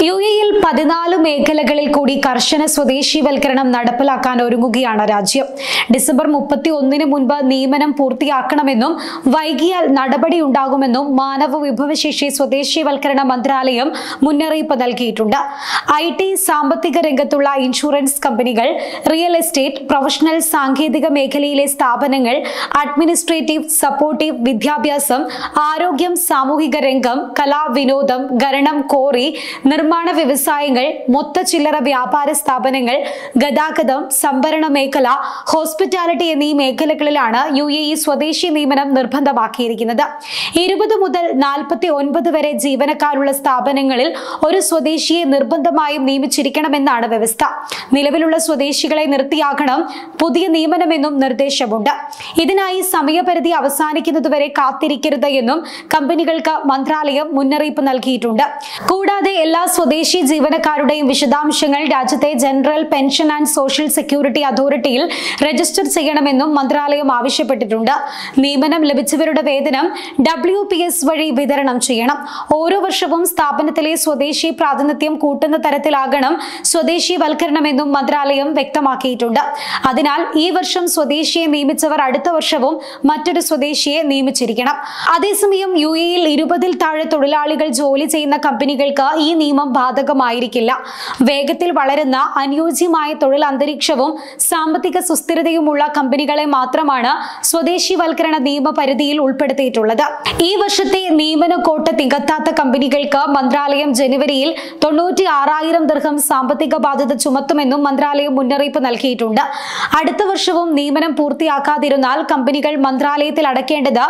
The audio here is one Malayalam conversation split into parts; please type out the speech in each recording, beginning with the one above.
യുഎഇയിൽ 14 മേഖലകളിൽ കൂടി കർശന സ്വദേശീവൽക്കരണം നടപ്പിലാക്കാൻ ഒരുങ്ങുകയാണ് രാജ്യം. ഡിസംബർ 31 മുൻപ് നിയമനം പൂർത്തിയാക്കണമെന്നും വൈകിയാൽ നടപടിയുണ്ടാകുമെന്നും മാനവ വിഭവശേഷി സ്വദേശീവൽക്കരണ മന്ത്രാലയം മുന്നറിയിപ്പ് നൽകിയിട്ടുണ്ട്. IT, സാമ്പത്തിക രംഗത്തുള്ള ഇൻഷുറൻസ് കമ്പനികൾ, റിയൽ എസ്റ്റേറ്റ്, പ്രൊഫഷണൽ സാങ്കേതിക മേഖലയിലെ സ്ഥാപനങ്ങൾ, അഡ്മിനിസ്ട്രേറ്റീവ്, സപ്പോർട്ടീവ്, വിദ്യാഭ്യാസം, ആരോഗ്യം, സാമൂഹിക രംഗം, കലാ, വിനോദം, ഖനനം, കോറി, നിർമ്മാണ വ്യവസായങ്ങൾ, മൊത്ത ചില്ലറ വ്യാപാര സ്ഥാപനങ്ങൾ, ഗതാഗതം, സംഭരണ മേഖല, ഹോസ്പിറ്റാലിറ്റി എന്നീ മേഖലകളിലാണ് യുഎഇ സ്വദേശി നിയമനം നിർബന്ധമാക്കിയിരിക്കുന്നത്. 20 മുതൽ 49 വരെ ജീവനക്കാരുള്ള സ്ഥാപനങ്ങളിൽ ഒരു സ്വദേശിയെ നിർബന്ധമായും നിയമിച്ചിരിക്കണമെന്നാണ് വ്യവസ്ഥ. നിലവിലുള്ള സ്വദേശികളെ നിർത്തിയാക്കണം പുതിയ നിയമനമെന്നും നിർദ്ദേശമുണ്ട്. ഇതിനായി സമയപരിധി അവസാനിക്കുന്നതുവരെ കാത്തിരിക്കരുത് എന്നും കമ്പനികൾക്ക് മന്ത്രാലയം മുന്നറിയിപ്പ് നൽകിയിട്ടുണ്ട്. കൂടാതെ എല്ലാ സ്വദേശി ജീവനക്കാരുടെയും വിശദാംശങ്ങൾ രാജ്യത്തെ general pension and social security അതോറിറ്റിയിൽ രജിസ്റ്റർ ചെയ്യണമെന്നും മന്ത്രാലയം ആവശ്യപ്പെട്ടിട്ടുണ്ട്. നിയമനം ലഭിച്ചവരുടെ വേതനം WPS വഴി വിതരണം ചെയ്യണം. ഓരോ വർഷവും സ്ഥാപനത്തിലെ സ്വദേശി പ്രാതിനിധ്യം കൂട്ടുന്ന തരത്തിലാകണം സ്വദേശീവൽക്കരണമെന്നും മന്ത്രാലയം വ്യക്തമാക്കിയിട്ടുണ്ട്. അതിനാൽ ഈ വർഷം സ്വദേശിയെ നിയമിച്ചവർ അടുത്ത വർഷവും മറ്റൊരു സ്വദേശിയെ നിയമിച്ചിരിക്കണം. അതേസമയം യുഎഇയിൽ 20-ൽ താഴെ തൊഴിലാളികൾ ജോലി ചെയ്യുന്ന കമ്പനികൾക്ക് ഈ നിയമം ബാധകമായിരിക്കില്ല. വേഗത്തിൽ വളരുന്ന അനുയോജ്യമായ തൊഴിൽ അന്തരീക്ഷവും സാമ്പത്തിക സുസ്ഥിരതയുമുള്ള കമ്പനികളെ മാത്രമാണ് സ്വദേശീവൽക്കരണ നിയമപരിധിയിൽ ഉൾപ്പെടുത്തിയിട്ടുള്ളത്. ഈ വർഷത്തെ നിയമന കോട്ട തികത്താത്ത കമ്പനികൾക്ക് മന്ത്രാലയം ജനുവരിയിൽ 96,000 ദിർഹം സാമ്പത്തിക ബാധ്യത ചുമത്തുമെന്നും മന്ത്രാലയം മുന്നറിയിപ്പ് നൽകിയിട്ടുണ്ട്. അടുത്ത വർഷവും നിയമനം പൂർത്തിയാക്കാതിരുന്നാൽ കമ്പനികൾ മന്ത്രാലയത്തിൽ അടയ്ക്കേണ്ടത്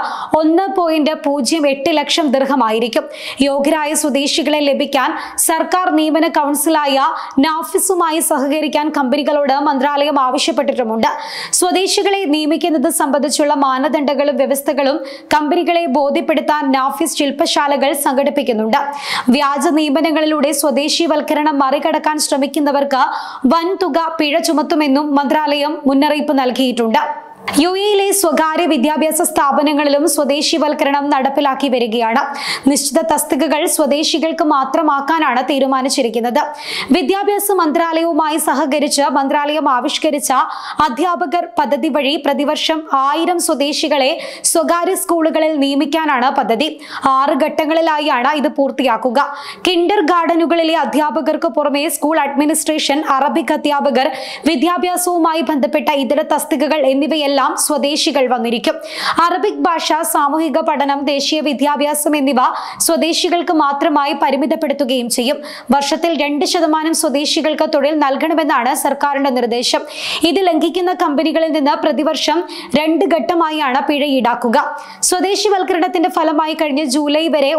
1.08 ലക്ഷം ദിർഹമായിരിക്കും. യോഗ്യരായ സ്വദേശികളെ ലഭിക്കാൻ സർക്കാർ നിയമന കൗൺസിലായ നാഫിസുമായി സഹകരിക്കാൻ കമ്പനികളോട് മന്ത്രാലയം ആവശ്യപ്പെട്ടിട്ടുമുണ്ട്. സ്വദേശികളെ നിയമിക്കുന്നത് സംബന്ധിച്ചുള്ള മാനദണ്ഡങ്ങളും വ്യവസ്ഥകളും കമ്പനികളെ ബോധ്യപ്പെടുത്താൻ നാഫിസ് ശില്പശാലകൾ സംഘടിപ്പിക്കുന്നുണ്ട്. വ്യാജ നിയമനങ്ങളിലൂടെ സ്വദേശീവൽക്കരണം മറികടക്കാൻ ശ്രമിക്കുന്നവർക്ക് വൻതുക പിഴ ചുമത്തുമെന്നും മന്ത്രാലയം മുന്നറിയിപ്പ് നൽകിയിട്ടുണ്ട്. യുഎഇയിലെ സ്വകാര്യ വിദ്യാഭ്യാസ സ്ഥാപനങ്ങളിലും സ്വദേശീവൽക്കരണം നടപ്പിലാക്കി വരികയാണ്. നിശ്ചിത തസ്തികകൾ സ്വദേശികൾക്ക് മാത്രമാക്കാനാണ് തീരുമാനിച്ചിരിക്കുന്നത്. വിദ്യാഭ്യാസ മന്ത്രാലയവുമായി സഹകരിച്ച് മന്ത്രാലയം ആവിഷ്കരിച്ച അധ്യാപകർ പദ്ധതി വഴി പ്രതിവർഷം 1000 സ്വദേശികളെ സ്വകാര്യ സ്കൂളുകളിൽ നിയമിക്കാനാണ് പദ്ധതി. 6 ഘട്ടങ്ങളിലായാണ് ഇത് പൂർത്തിയാക്കുക. കിൻഡർ ഗാർഡനുകളിലെ അധ്യാപകർക്ക് പുറമെ സ്കൂൾ അഡ്മിനിസ്ട്രേഷൻ, അറബിക് അധ്യാപകർ, വിദ്യാഭ്യാസവുമായി ബന്ധപ്പെട്ട ഇതര തസ്തികകൾ എന്നിവയെല്ലാം സ്വദേശികൾ വന്നിരിക്കും. അറബിക് ഭാഷ, സാമൂഹിക പഠനം, ദേശീയ വിദ്യാഭ്യാസം എന്നിവ സ്വദേശികൾക്ക് മാത്രമായി പരിമിതപ്പെടുത്തുകയും ചെയ്യും. വർഷത്തിൽ 2% സ്വദേശികൾക്ക് തൊഴിൽ നൽകണമെന്നാണ് സർക്കാരിന്റെ നിർദ്ദേശം. ഇത് ലംഘിക്കുന്ന കമ്പനികളിൽ നിന്ന് പ്രതിവർഷം 2 ഘട്ടമായാണ് പിഴ ഈടാക്കുക. സ്വദേശിവൽക്കരണത്തിന്റെ ഫലമായി കഴിഞ്ഞ ജൂലൈ വരെ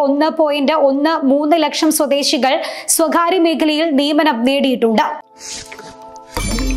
1.13 ലക്ഷം സ്വദേശികൾ സ്വകാര്യ മേഖലയിൽ നിയമനം നേടിയിട്ടുണ്ട്.